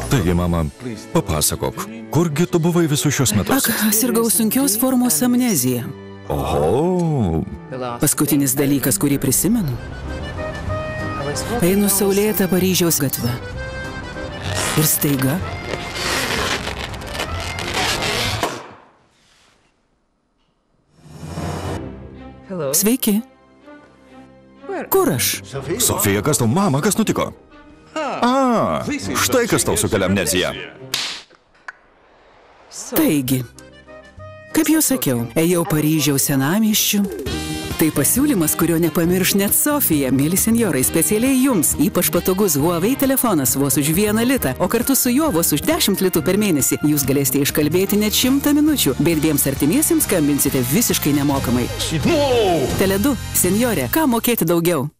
Taigi, mama, papasakok, kurgi tu buvai visus šios metus? Sirgau sunkios formos amneziją. Oho. Paskutinis dalykas, kurį prisimenu. Einu saulėtą Paryžiaus gatvę. Ir staiga. Sveiki. Kur aš? Sofija, kas tau, mama, kas nutiko? Štai kas tau sukelia amneziją. Taigi, kaip jau sakiau, ėjau Paryžiaus senamiesčiu. Tai pasiūlymas, kurio nepamirš net Sofija. Mėly senjorai, specialiai jums ypač patogus Huawei telefonas vos už 1 litą, o kartu su juo vos už 10 litų per mėnesį. Jūs galėsite iškalbėti net 100 minučių, bet 2 artimiesiems skambinsite visiškai nemokamai. Tele2, senjorė, ką mokėti daugiau?